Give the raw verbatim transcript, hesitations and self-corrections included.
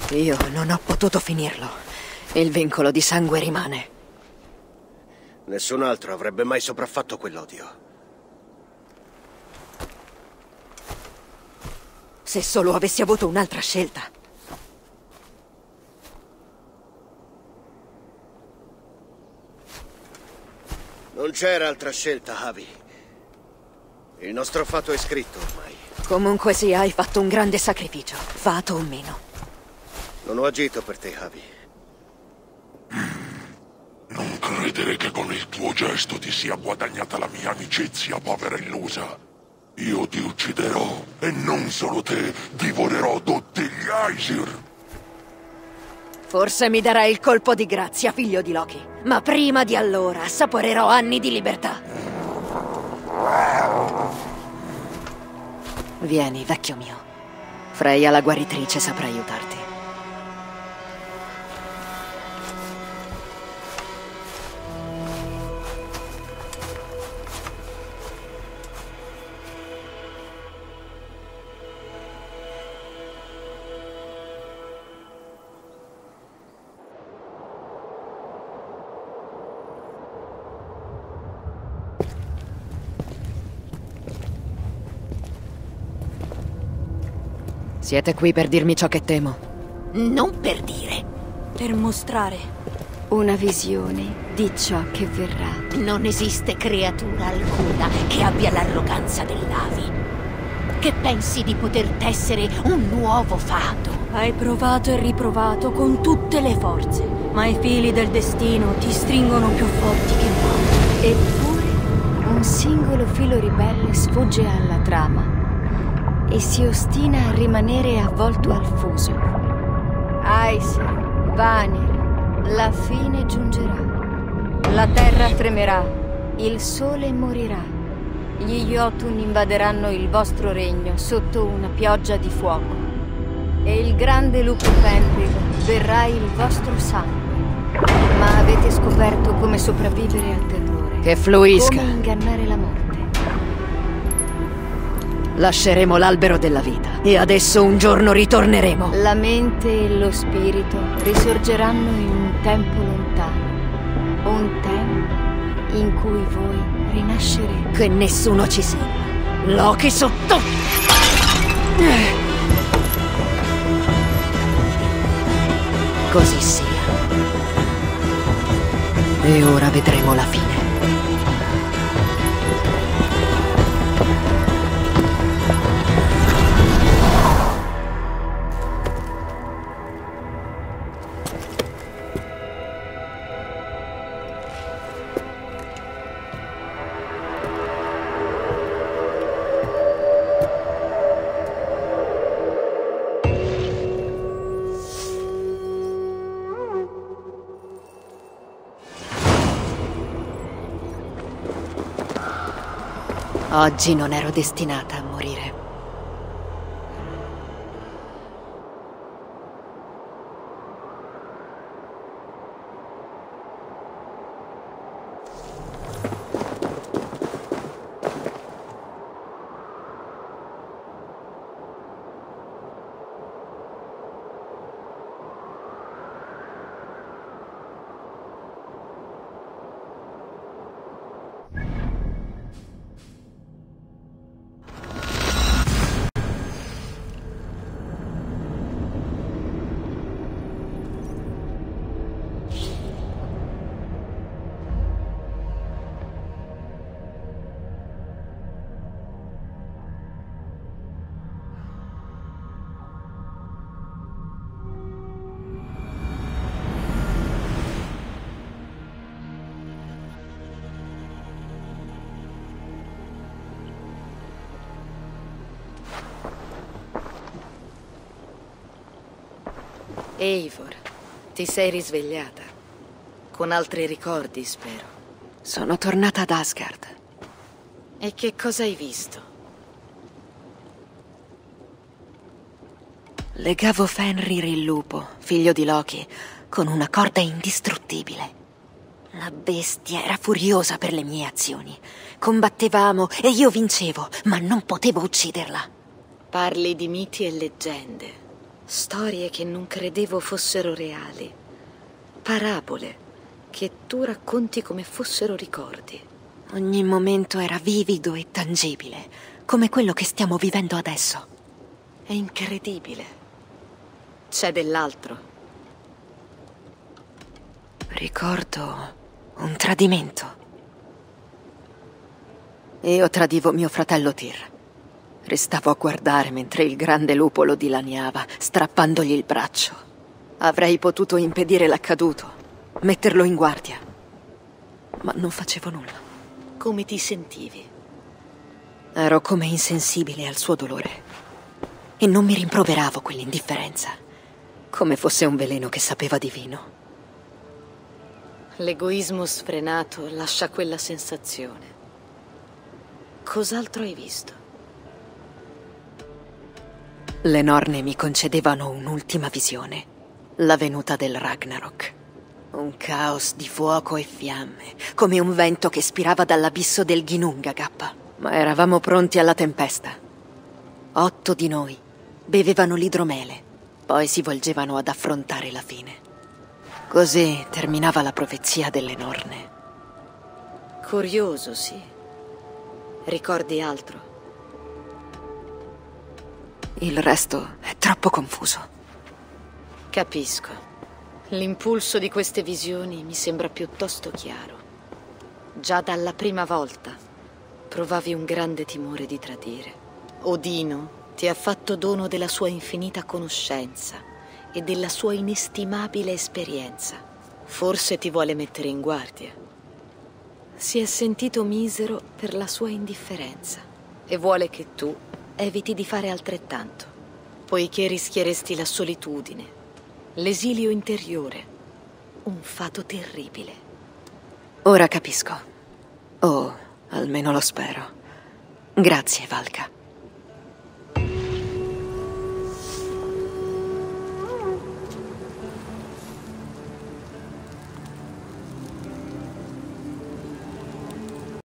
Io non ho potuto finirlo. Il vincolo di sangue rimane. Nessun altro avrebbe mai sopraffatto quell'odio. Se solo avessi avuto un'altra scelta. Non c'era altra scelta, Javi. Il nostro fato è scritto ormai. Comunque sia, hai fatto un grande sacrificio, fato o meno. Non ho agito per te, Javi. Non credere che con il tuo gesto ti sia guadagnata la mia amicizia, povera illusa. Io ti ucciderò, e non solo te, divorerò tutti gli Aesir. Forse mi darai il colpo di grazia, figlio di Loki. Ma prima di allora assaporerò anni di libertà. Vieni, vecchio mio. Freya la guaritrice saprà aiutarti. Siete qui per dirmi ciò che temo? Non per dire. Per mostrare. Una visione di ciò che verrà. Non esiste creatura alcuna che abbia l'arroganza dell'Avi. Che pensi di poter tessere un nuovo fato. Hai provato e riprovato con tutte le forze, ma i fili del destino ti stringono più forti che mai. Eppure, un singolo filo ribelle sfugge alla trama e si ostina a rimanere avvolto al fuso. Aesir, Vanir, la fine giungerà. La terra tremerà, il sole morirà. Gli Jotun invaderanno il vostro regno sotto una pioggia di fuoco. E il grande lupo Fenrir berrà il vostro sangue. Ma avete scoperto come sopravvivere al terrore. Che fluisca. Come ingannare la morte. Lasceremo l'albero della vita e adesso un giorno ritorneremo. La mente e lo spirito risorgeranno in un tempo lontano. Un tempo in cui voi rinascerete. Che nessuno ci segua. Loki sotto! Così sia. E ora vedremo la fine. Oggi non ero destinata a morire. Eivor, ti sei risvegliata. Con altri ricordi, spero. Sono tornata ad Asgard. E che cosa hai visto? Legavo Fenrir il lupo, figlio di Loki, con una corda indistruttibile. La bestia era furiosa per le mie azioni. Combattevamo e io vincevo, ma non potevo ucciderla. Parli di miti e leggende. Storie che non credevo fossero reali. Parabole che tu racconti come fossero ricordi. Ogni momento era vivido e tangibile, come quello che stiamo vivendo adesso. È incredibile. C'è dell'altro. Ricordo un tradimento. Io tradivo mio fratello Tyr. Restavo a guardare mentre il grande lupo lo dilaniava, strappandogli il braccio. Avrei potuto impedire l'accaduto, metterlo in guardia. Ma non facevo nulla. Come ti sentivi? Ero come insensibile al suo dolore. E non mi rimproveravo quell'indifferenza, come fosse un veleno che sapeva di vino. L'egoismo sfrenato lascia quella sensazione. Cos'altro hai visto? Le Norne mi concedevano un'ultima visione, la venuta del Ragnarok. Un caos di fuoco e fiamme, come un vento che spirava dall'abisso del Ginnungagap. Ma eravamo pronti alla tempesta. Otto di noi bevevano l'idromele, poi si volgevano ad affrontare la fine. Così terminava la profezia delle Norne. Curioso, sì. Ricordi altro? Il resto è troppo confuso. Capisco. L'impulso di queste visioni mi sembra piuttosto chiaro. Già dalla prima volta provavi un grande timore di tradire. Odino ti ha fatto dono della sua infinita conoscenza e della sua inestimabile esperienza. Forse ti vuole mettere in guardia. Si è sentito misero per la sua indifferenza e vuole che tu eviti di fare altrettanto, poiché rischieresti la solitudine, l'esilio interiore, un fato terribile. Ora capisco. Oh, almeno lo spero. Grazie, Valka.